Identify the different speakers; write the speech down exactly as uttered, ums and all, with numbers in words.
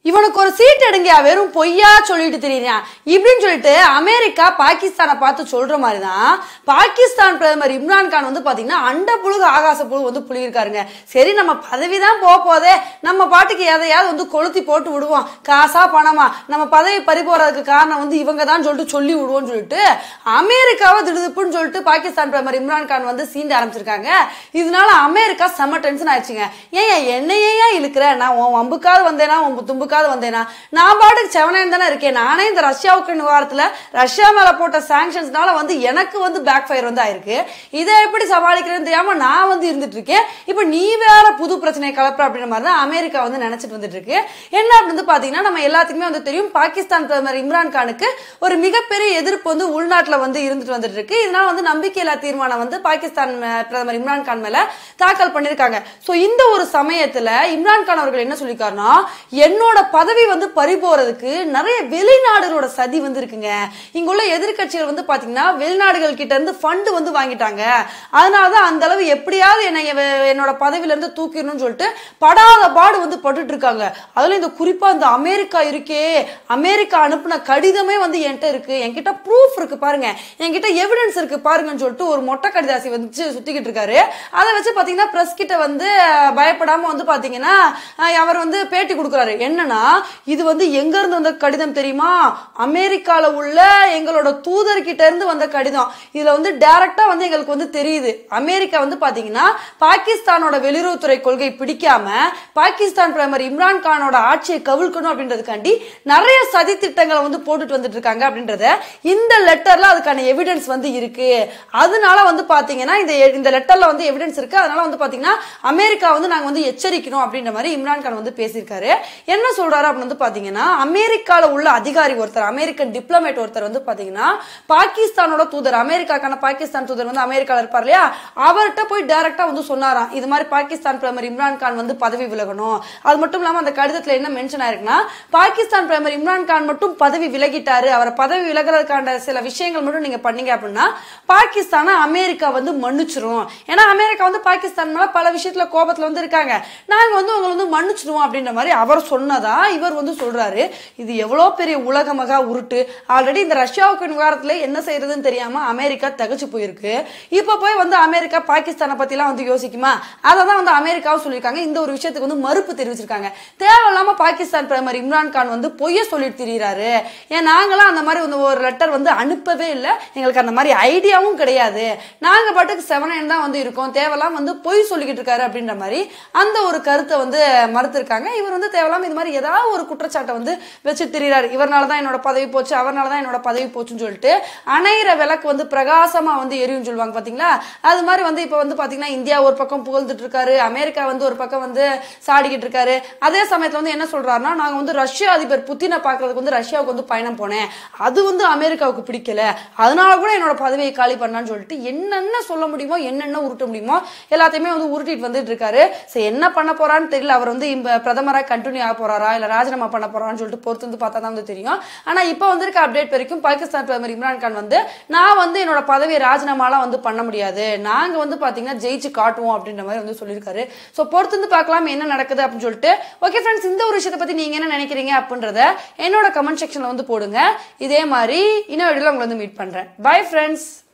Speaker 1: இவனுக்கு ஒரு சீட் எடுங்க, வெறும் பொய்யா சொல்லிட்டு தெரியுறான் இப்படின்னு சொல்லிட்டு அமெரிக்கா பாகிஸ்தானை பார்த்து சொல்ற மாதிரி தான் பாகிஸ்தான் பிரதமர் இம்ரான் கான் வந்து பாத்தீங்கன்னா அண்ட புழுகு ஆகாச புழுகு வந்து புளியிருக்காருங்க. சரி, நம்ம பதவி தான் போக போதே, நம்ம பாட்டுக்கு எதையாவது வந்து கொளுத்தி போட்டு விடுவோம், காசா பணமா நம்ம பதவி பறி போறதுக்கு காரணம் வந்து இவங்க தான் சொல்லிட்டு சொல்லி விடுவோம்னு சொல்லிட்டு அமெரிக்காவை திடுதுப்புன்னு சொல்லிட்டு பாகிஸ்தான் பிரதமர் இம்ரான் கான் வந்து சீண்ட ஆரம்பிச்சிருக்காங்க. இதனால அமெரிக்கா செம்ம டென்ஷன் ஆயிடுச்சுங்க. ஏன் என்னையே இழுக்கிற, நான் உன் வம்புக்காவது வந்தேனா உன் தும்புக்காவது வந்தேனா, நான் பாட்டுக்கு செவனேன் தானே இருக்கேன். நானே இந்த ரஷ்யாவுக்கு விவகாரத்துல ரஷ்யா மேல போட்ட சாங்ஷன்ஸ்னால வந்து எனக்கு வந்து பேக் ஃபயர் வந்து ஆயிருக்கு. இதை எப்படி சமாளிக்கிறேன்னு தெரியாம நான் வந்து இருந்துட்டு இருக்கேன். இப்ப நீ வேற புது பிரச்சனையை கலப்புற அப்படின்ற மாதிரி தான் அமெரிக்கா வந்து நினைச்சிட்டு வந்துட்டு இருக்கு. என்ன அப்படின்னு பாத்தீங்கன்னா, நம்ம எல்லாத்துக்குமே வந்து தெரியும், பாகிஸ்தான் பிரதமர் இம்ரான் கானுக்கு ஒரு மிகப்பெரிய எதிர்ப்பு வந்து உள்நாட்டுல வந்து இருந்துட்டு வந்துட்டு இருக்கு. இதனால வந்து நம்பிக்கையில்லா தீர்மானம் வந்து பாகிஸ்தான் பிரதமர் இம்ரான் கான் மேல தாக்கல் பண்ணிருக்காங்க. சோ இந்த ஒரு சமயத்துல இம்ரான் கான் அவர்கள் என்ன சொல்லிருக்காருன்னா, என்னோட பதவி வந்து பறி போறதுக்கு நிறைய வெளிநாடுகளோட சதி வந்து இருக்குங்க. இங்க உள்ள எதிர்கட்சிகள் வந்து பாத்தீங்கன்னா வெளிநாடுகள் கிட்ட இருந்து ஃபண்ட் வந்து வாங்கிட்டாங்க. அதனாலதான் அந்த அளவு எப்படியாவது என்ன என்னோட பதவியில இருந்து தூக்கிடணும்னு சொல்லிட்டு படாத பாடு வந்து பட்டுட்டு இருக்காங்க. அதுல இந்த குறிப்பா இந்த அமெரிக்கா இருக்கே, அமெரிக்கா அனுப்புன கடிதமே வந்து என்கிட்ட இருக்கு, என்கிட்ட ப்ரூஃப் இருக்கு பாருங்க, என்கிட்ட எவிடன்ஸ் இருக்கு பாருங்கன்னு சொல்லிட்டு ஒரு மொட்டை கடிதாசி வந்து சுத்திக்கிட்டு இருக்காரு. அதை வச்சு பாத்தீங்கன்னா பிரஸ் கிட்ட வந்து பயப்படாம வந்து பாத்தீங்கன்னா அவர் வந்து பேட்டி கொடுக்குறாரு. என்னன்னா, இது வந்து எங்க இருந்து வந்த கடிதம் தெரியுமா, அமெரிக்கால உள்ள எங்களோட தூதர் கிட்ட இருந்து வந்த கடிதம். இதுல வந்து டைரக்டா வந்து எங்களுக்கு வந்து தெரியுது, அமெரிக்கா வந்து பாத்தீங்கன்னா பாகிஸ்தானோட வெளியுறவுத்துறை கொள்கை பிடிக்காம பாகிஸ்தான் பிரதமர் இம்ரான் கானோட ஆட்சியை கவிழ்க்கணும் அப்படின்றதுக்காண்டி நிறைய சதி திட்டங்களை வந்து போட்டுட்டு வந்துட்டு இருக்காங்க அப்படின்றத இந்த லெட்டர்ல அதுக்கான எவிடன்ஸ் வந்து இருக்கு. அதனால வந்து பாத்தீங்கன்னா இந்த இந்த லெட்டர்ல வந்து எவிடன்ஸ் இருக்கு. அதனால வந்து பாத்தீங்கன்னா அமெரிக்கா வந்து நாங்க வந்து எச்சரிக்கணும் அப்படின்ற மாதிரி இம்ரான் கான் வந்து பேசியிருக்காரு. என்ன சொல்றாரு அப்படின்னு வந்து பாத்தீங்கன்னா, அமெரிக்கால உள்ள அதிகாரி ஒருத்தர், அமெரிக்கன் டிப்ளமேட் ஒருத்தர் வந்து பாத்தீங்கன்னா பாகிஸ்தானோட தூதர், அமெரிக்காக்கான பாகிஸ்தான் தூதர் வந்து அமெரிக்கால இருப்பார் இல்லையா, அவர்கிட்ட போய் டைரக்டா வந்து சொன்னாராம், இது மாதிரி பாகிஸ்தான் பிரதமர் இம்ரான் கான் வந்து பதவி விலகணும். அது மட்டும் இல்லாம அந்த கடிதத்துல என்ன மென்ஷன் ஆயிருக்குன்னா, பாகிஸ்தான் பிரதமர் இம்ரான் கான் மட்டும் பதவி விலகிட்டாரு, அவர் பதவி விலகிறதுக்கான சில விஷயங்கள் மட்டும் நீங்க பண்ணீங்க அப்படின்னா பாகிஸ்தான அமெரிக்கா வந்து மன்னிச்சிரும். ஏன்னா அமெரிக்கா வந்து பாகிஸ்தான் மேல பல விஷயத்துல கோபத்துல வந்து இருக்காங்க, நாங்க வந்து உங்களை வந்து மன்னிச்சிருவோம் அப்படின்ற மாதிரி அவர் சொன்னதா இவர் வந்து சொல்றாரு. இது எவ்வளவு பெரிய உலகமகா உருட்டு. ஆல்ரெடி இந்த ரஷ்யாவுக்கு விவகாரத்துல என்ன செய்யறதுன்னு தெரியாம அமெரிக்கா தகச்சு போயிருக்கு. இப்ப போய் வந்து அமெரிக்கா பாகிஸ்தானை பத்தி எல்லாம் வந்து யோசிக்குமா, அததான் வந்து அமெரிக்காவும் சொல்லியிருக்காங்க. இந்த ஒரு விஷயத்துக்கு வந்து மறுப்பு தெரிவிச்சிருக்காங்க. தேவையில்லாம பாகிஸ்தான் பிரதமர் இம்ரான் கான் வந்து பொய்ய சொல்லிட்டு திரியிறாரு. ஏன் நாங்களாம் அந்த மாதிரி வந்து ஒரு லெட்டர் வந்து அனுப்பவே இல்லை, எங்களுக்கு அந்த மாதிரி ஐடியாவும் கிடையாது, நாங்க பாட்டுக்கு செவனேன் தான் வந்து இருக்கோம், தேவையில்லாம வந்து பொய் சொல்லிக்கிட்டு இருக்காரு அப்படின்ற மாதிரி அந்த ஒரு கருத்தை வந்து மறுத்திருக்காங்க. இவர் வந்து தேவையில்லாம இது மாதிரி ஏதாவது ஒரு குற்றச்சாட்டை வந்து வச்சு திரிறாரு. இவர்னாலதான் என்னோட பதவி போச்சு, அவர்னாலதான் என்னோட பதவி போச்சுன்னு சொல்லிட்டு அணையிற விளக்கு வந்து பிரகாசமா வந்து எரியும் சொல்லுவாங்க பாத்தீங்களா, அது மாதிரி வந்து இப்ப வந்து பாத்தீங்கன்னா இந்தியா ஒரு பக்கம் புகழ்ந்துட்டு இருக்காரு, அமெரிக்கா வந்து ஒரு பக்கம் வந்து சாடிக்கிட்டு இருக்காரு. அதே சமயத்துல வந்து என்ன சொல்றாருன்னா, நாங்க வந்து ரஷ்யா அதிபர் புத்தினை பாக்குறதுக்கு வந்து ரஷ்யாவுக்கு வந்து பயணம் போனேன், அது வந்து அமெரிக்காவுக்கு பிடிக்கல, அதனால கூட என்னோட பதவியை காலி பண்ணான்னு சொல்லிட்டு என்னென்ன சொல்ல முடியுமோ என்னென்ன உருட்ட முடியுமோ எல்லாத்தையுமே வந்து உருட்டிட்டு வந்துட்டு இருக்காரு. என்ன பண்ண போறான்னு தெரியல. அவர் வந்து பிரதமரா கண்டினியூ ஆக போறாரா இல்ல ராஜினாமா பண்ண போறான்னு சொல்லிட்டு பொறுத்து வந்து பார்த்தா தான் வந்து தெரியும். ஆனா இப்ப வந்திருக்க அப்டேட் வரைக்கும் பாகிஸ்தான் பிரதமர் இம்ரான் கான் வந்து நான் வந்து என்னோட பதவியை ராஜினாமாலாம் வந்து பண்ண முடியாது, நாங்க வந்து பாத்தீங்கன்னா ஜெயிச்சு காட்டுவோம் அப்படின்ற மாதிரி வந்து சொல்லியிருக்காரு. சோ பொறுத்து வந்து பார்க்கலாம் என்ன நடக்குது அப்படின்னு சொல்லிட்டு. ஓகே ஃப்ரெண்ட்ஸ், இந்த ஒரு விஷயத்தை பத்தி நீங்க என்ன நினைக்கிறீங்க அப்படின்றத என்னோட கமெண்ட் செக்ஷன்ல வந்து போடுங்க. இதே மாதிரி இன்னொரு வீடியோல உங்களை வந்து மீட் பண்றேன். Bye friends.